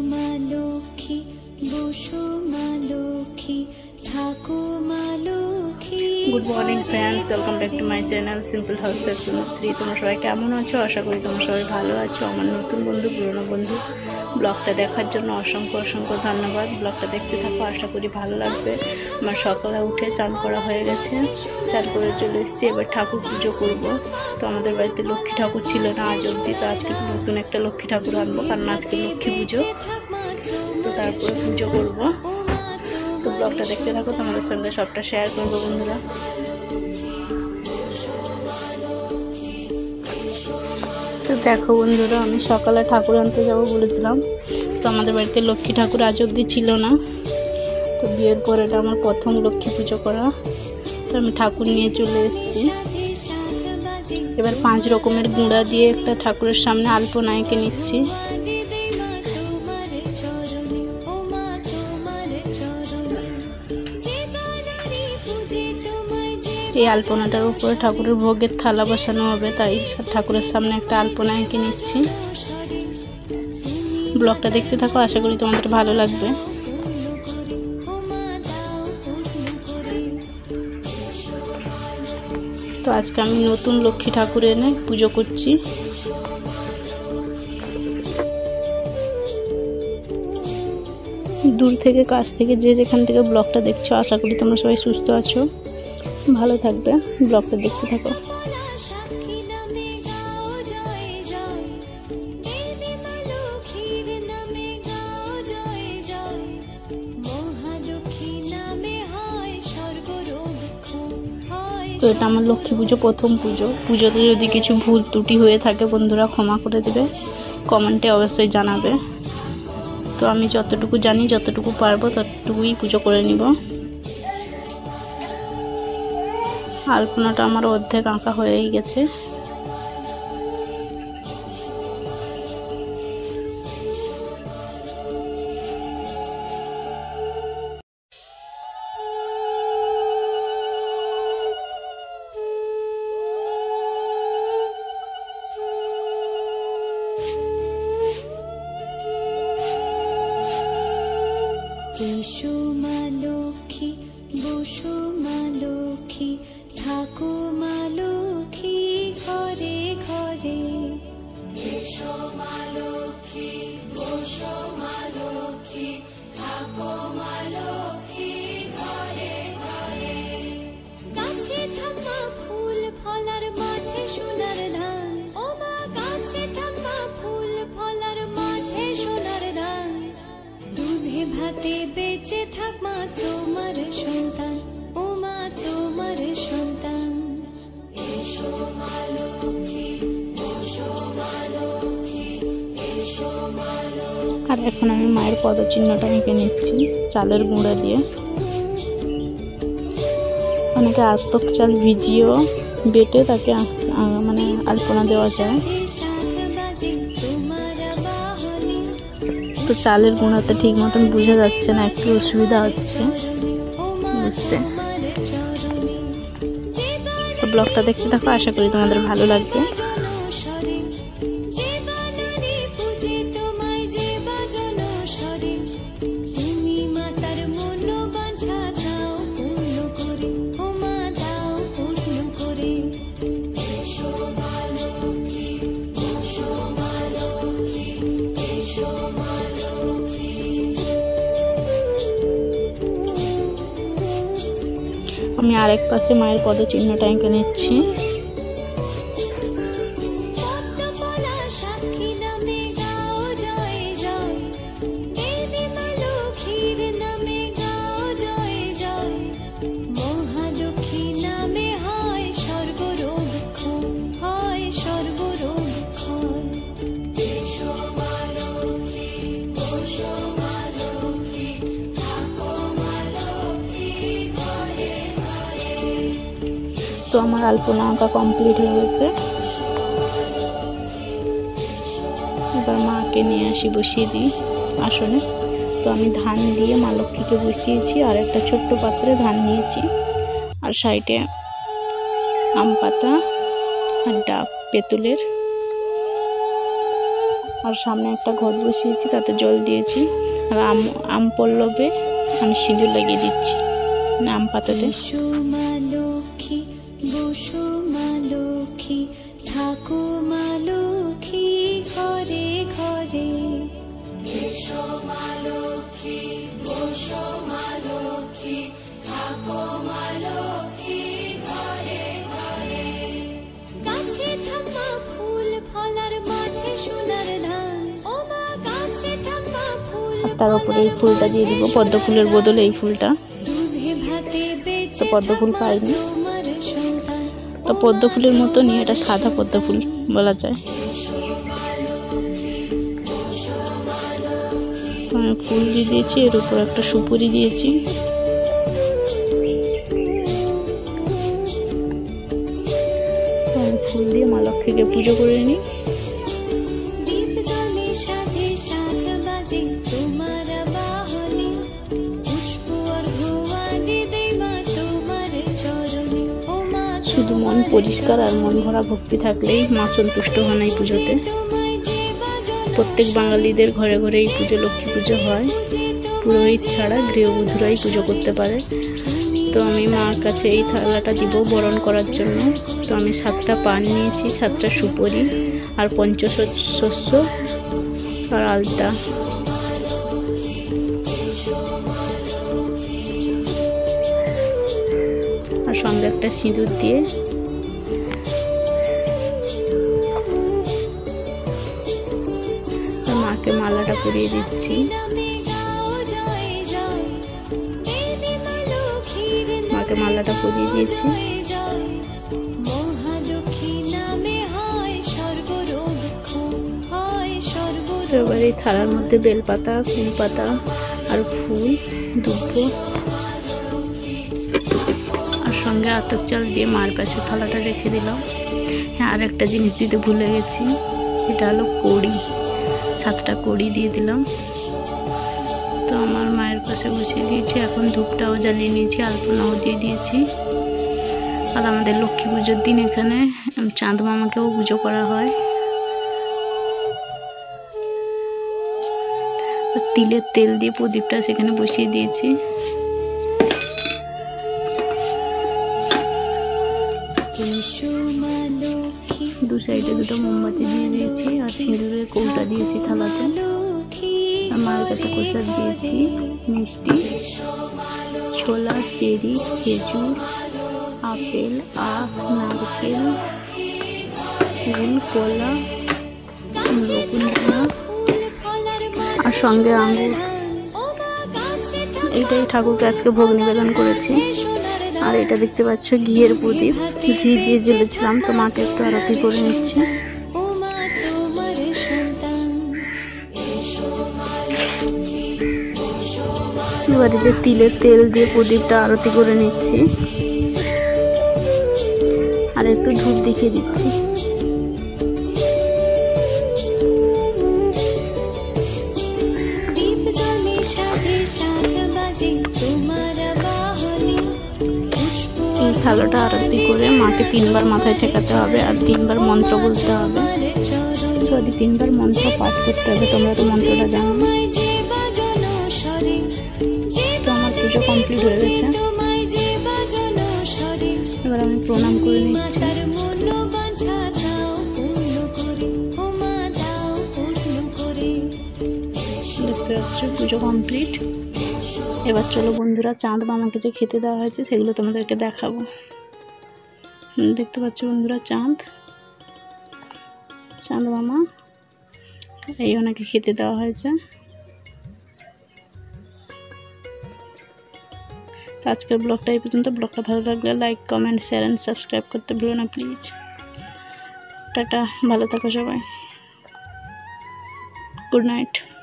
Good morning friends, welcome back to my channel simple house of Tanushree. तुम्हारा सबाई केमन आछो? आशा करी तुम्हारा सबाई भालो आछो। आमार नतून बंधु पुरानो बंधु ब्लगटा देखार जोन्नो असंख्य असंख्य धन्यवाद। ब्लगटा देखते थाको, आशा करी भालो लागबे। आमार सकाले उठे चान करा हये गेछे, चान करे चले एसेछि। एबार ठाकुर पुजो करब। तो आमादेर बाड़िते लक्ष्मी ठाकुर छिलो ना आज अब्दि, तो आजके नतुन एकटा लक्ष्मी ठाकुर आनबो, कारण आजके लक्ष्मी पुजो। तो तारपरे पुजो करब। तो ब्लगटा देखते थाको, तुम्हारे संगे सबटा शेयर करब बंधुरा। तो देखो बंधुरा, आमी सकाले ठाकुर आनते जाबो बोलेছিলাম। तो आमादेर बाड़िते लक्ष्मी ठाकुर आज अब्दि छिलो ना। तो बिয়ের পর এটা আমার প্রথম লক্ষ্মী পুজো করা। তো আমি ঠাকুর নিয়ে চলে এসেছি। এবার 5 রকমের গুঁড়া দিয়ে একটা ঠাকুরের সামনে আলপনা এঁকে নিচ্ছি। এই আলপনাটার উপরে ঠাকুরের ভোগের থালা বসানো হবে, তাই ঠাকুরের সামনে একটা আলপনা এঁকে নিচ্ছি। ব্লগটা দেখতে থাকো, আশা করি তোমাদের ভালো লাগবে। তো আজকে আমি নতুন লক্ষ্মী ঠাকুর এনে পুজো করছি। দূর থেকে কাছ থেকে যে যেখান থেকে ব্লগটা দেখছো, আশা করি তোমরা সবাই সুস্থ আছো, ভালো থাকবে। ব্লগটা দেখতে থাকো। তো এটা আমার লক্ষ্মী পুজো প্রথম পুজো। পুজোতে যদি কিছু ভুল ত্রুটি হয়ে থাকে বন্ধুরা ক্ষমা করে দেবে, কমেন্টে অবশ্যই জানাবে। তো আমি যতটুকু জানি, যতটুকু পারবো ততটুকুই পুজো করে নিব। আলপনাটা আমার অর্ধেক আঁকা হয়েই গেছে। এসো মা লক্ষ্মী, বসো মা লক্ষ্মী, থাকো মা লক্ষ্মী ঘরে ঘরে। এসো মা লক্ষ্মী, বসো মা লক্ষ্মী, থাকো মা লক্ষ্মী ঘরে ঘরে। গাছে থাকা ফুল ফলার মাঠে সোনার ধান, ও মা গাছে থাকা ফুল ফলার মাঠে সোনার ধান। দুধে ভাতে বেঁচে থাক মা তোমার সন্তান, ও মা তোমার সন্তান। এসো মা লক্ষ্মী, বসো মা লক্ষ্মী, এসো মা লক্ষ্মী। আর এখন আমি মায়ের পদচিহ্নটা এঁকে নিচ্ছি চালের গুঁড়া দিয়ে। অনেকে আতপ চাল ভিজিয়েও বেটে তাকে মানে আলপনা দেওয়া যায়। তো চালের গুঁড়াতে ঠিক মতন বোঝা যাচ্ছে না, একটু অসুবিধা হচ্ছে বুঝতে। তো ব্লগটা দেখতে থাকো, আশা করি তোমাদের ভালো লাগবে। আমি আরেক পাশে মায়ের পদচিহ্নটা এঁকে নিচ্ছি। তো আমার আলপনা আঁকা কমপ্লিট হয়ে গেছে। এবার মাকে নিয়ে আসি, বসিয়ে দিই আসনে। তো আমি ধান দিয়ে মা লক্ষ্মীকে বসিয়েছি, আর একটা ছোট্ট পাত্রে ধান নিয়েছি, আর সাইডে আম পাতা আর ডাব পেতুলের, আর সামনে একটা ঘট বসিয়েছি, তাতে জল দিয়েছি। আর আম পল্লবে আমি সিঁদুর লাগিয়ে দিচ্ছি আম পাতাতে। এসো মা লক্ষ্মী, বসো মা লক্ষ্মী, থাকো মা লক্ষ্মী ঘরে ঘরে। এসো মা লক্ষ্মী, বসো মা লক্ষ্মী, থাকো মা লক্ষ্মী ঘরে ঘরে। গাছে থাকা ফুল ফলার মাঠে সোনার ধান, ও মা গাছে থাকা ফুল। তার উপরে এই ফুলটা দিয়ে দিব, পদ্ম ফুলের বদলে এই ফুলটা। তো পদ্ম ফুল পাইনি, তো পদ্ম ফুলের মতনই এটা সাদা পদ্ম ফুল বলা যায়। আমি ফুল দিয়ে দিয়েছি, এর উপর একটা সুপুরি দিয়েছি। আমি ফুল দিয়ে মা লক্ষ্মীকে পুজো করে নিই। শুধু মন পরিষ্কার আর মন ভরা ভক্তি থাকলেই মা সন্তুষ্ট হন এই পুজোতে। প্রত্যেক বাঙালিদের ঘরে ঘরে এই পুজো, লক্ষ্মী পুজো হয়। পুরোহিত ছাড়া গৃহবধূরাই পুজো করতে পারে। তো আমি মার কাছে এই থালাটা দিব বরণ করার জন্য। তো আমি 7টা পান নিয়েছি, 7টা সুপারি আর পঞ্চশস্য আর আলতা। আর সঙ্গে একটা সিঁদুর দিয়ে মাকে মালাটা পরিয়ে দিচ্ছি। মাকে মালাটা পরিয়ে দিয়েছি। তো এবার এই থালার মধ্যে বেলপাতা, ফুলপাতা আর ফুল, দুব্বো আর সঙ্গে আতপ চাল দিয়ে মার পাশে থালাটা রেখে দিলাম। হ্যাঁ, আর একটা জিনিস দিতে ভুলে গেছি, এটা হলো কড়ি। 7টা কড়ি দিয়ে দিলাম। তো আমার মায়ের পাশে বসিয়ে দিয়েছি। এখন ধূপটাও জ্বালিয়ে নিয়েছি, আলপনাও দিয়ে দিয়েছি। আর আমাদের লক্ষ্মী পুজোর দিন এখানে চাঁদ মামাকেও পুজো করা হয়। তিলের তেল দিয়ে প্রদীপটা সেখানে বসিয়ে দিয়েছি। দু সাইডে 2টো মোমবাতি দিয়ে দিয়েছি আর সিঁদুরের কৌটা দিয়েছি থালাতে। আর মায়ের কাছে প্রসাদ দিয়েছি মিষ্টি, ছোলা, চেরি, খেজুর, আপেল, আখ, নারকেল, ফুল, কলা, রকুনদানা আর সঙ্গে আঙুর। এইটাই ঠাকুরকে আজকে ভোগ নিবেদন করেছি। আর এটা দেখতে পাচ্ছ ঘিয়ের প্রদীপ, ঘি দিয়ে জ্বেলেছিলাম। তো মাকে একটু আরতি করে নিচ্ছি। এবারে যে তিলের তেল দিয়ে প্রদীপটা আরতি করে নিচ্ছি আর একটু ধূপ দেখিয়ে দিচ্ছি। এই থালাটা আরতি করে মাকে 3বার মাথায় ঠেকাতে হবে আর 3বার মন্ত্র বলতে হবে। 3বার মন্ত্র পাঠ করতে হবে। তোমরা তো মন্ত্রটা জানো। তো আমার পুজো কমপ্লিট হয়ে গেছে। এবার আমি প্রণাম করে নিচ্ছি। দেখতে পাচ্ছ পুজো কমপ্লিট। এবার চলো বন্ধুরা, চাঁদ মামাকে যে খেতে দেওয়া হয়েছে সেগুলো তোমাদেরকে দেখাবো। দেখতে পাচ্ছ বন্ধুরা, চাঁদ মামা এই ওনাকে খেতে দেওয়া হয়েছে। তো আজকের ব্লগটা এই পর্যন্ত। ব্লগটা ভালো লাগলে like, comment, share and subscribe করতে ভুলো না প্লিজ। টাটা, ভালো থাকো সবাই। Good night.